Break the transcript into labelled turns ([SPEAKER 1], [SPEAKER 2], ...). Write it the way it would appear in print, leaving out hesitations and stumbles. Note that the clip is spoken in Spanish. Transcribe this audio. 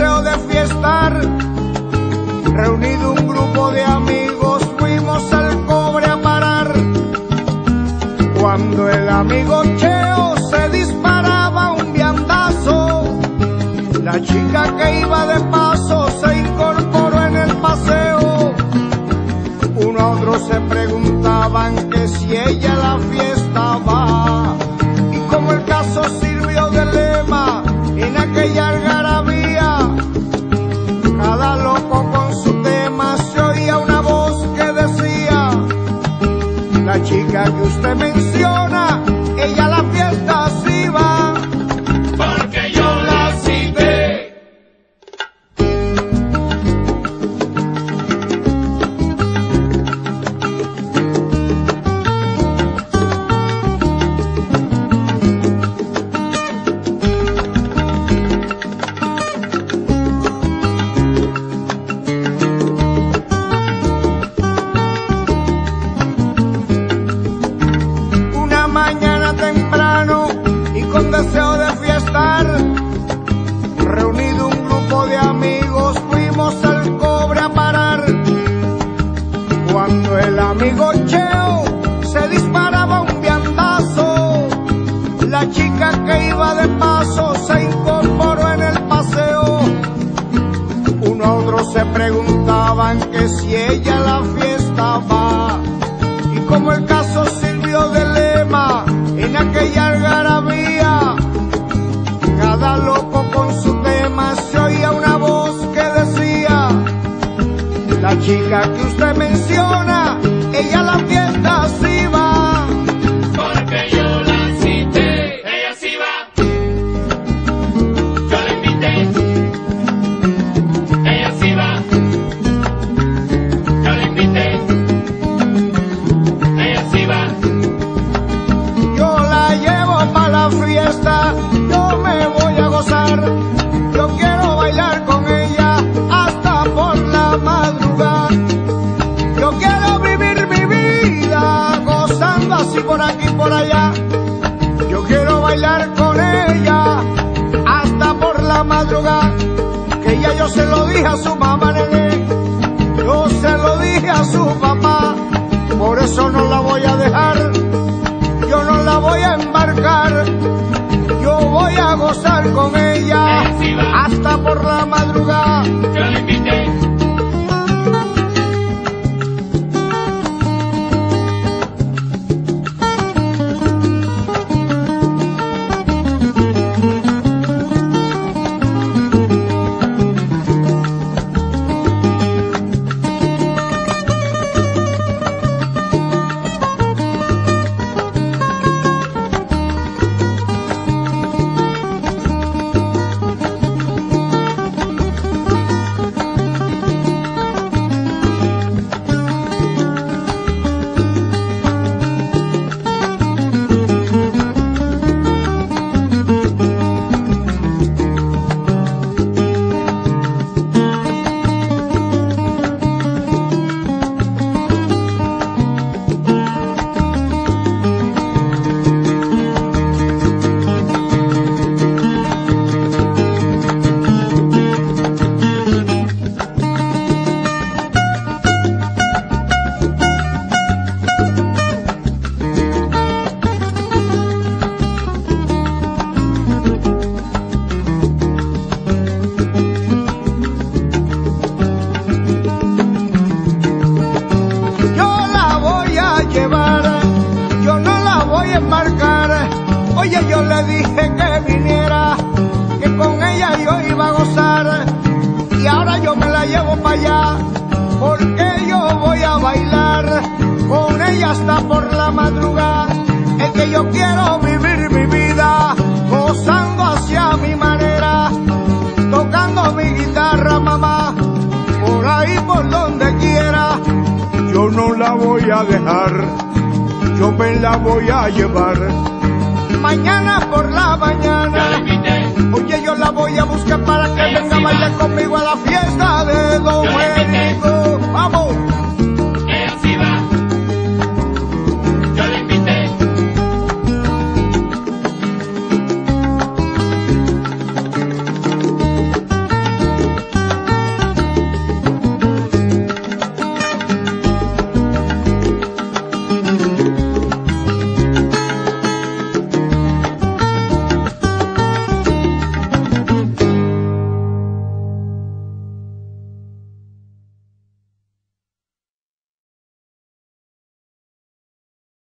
[SPEAKER 1] deseo de fiestar, reunido un grupo de amigos, fuimos al Cobre a parar. Cuando el amigo Cheo se disparaba un viandazo, la chica que iba de paso se incorporó en el paseo. Uno a otro se preguntaban que si ella a la fiesta va, y como el caso sirvió de lema en aquella algarabía, cada loco con su tema, se oía una voz que decía: la chica que usted menciona, ella a la fiesta sí va, porque yo la cité. Mañana temprano y con deseo de fiestar, reunido un grupo de amigos, fuimos al Cobre a parar. Cuando el amigo Cheo se disparaba un viandazo, la chica que iba de paso se incorporó en el paseo. Uno a otro se preguntaban que si ella a la fiesta va, y como el caso sirvió de lema en aquella algarabía, cada loco con su tema, se oía una voz que decía: la chica que usted menciona, ella a la fiesta sí va, porque yo la cité. Ella sí va, yo la invité. Ella sí va, yo la invité. Ella sí va, yo la llevo pa' la fiesta, yo me voy a gozar, yo quiero bailar con ella hasta por la madrugada. Yo quiero vivir mi vida gozando así por aquí y por allá. Yo quiero bailar con ella hasta por la madrugada. Que ya yo se lo dije a su mamá, nene, yo se lo dije a su papá. Por eso no la voy a dejar, yo no la voy a embarcar. Yo voy a gozar con ella hasta por la madrugada. Yo la invité. Oye, yo le dije que viniera, que con ella yo iba a gozar, y ahora yo me la llevo para allá, porque yo voy a bailar con ella hasta por la madrugada. Es que yo quiero vivir mi vida gozando hacia mi manera, tocando mi guitarra, mamá, por ahí por donde quiera. Yo no la voy a dejar, yo me la voy a llevar. Mañana por la mañana, oye, yo la voy a buscar para que venga a bailar conmigo a la fiesta.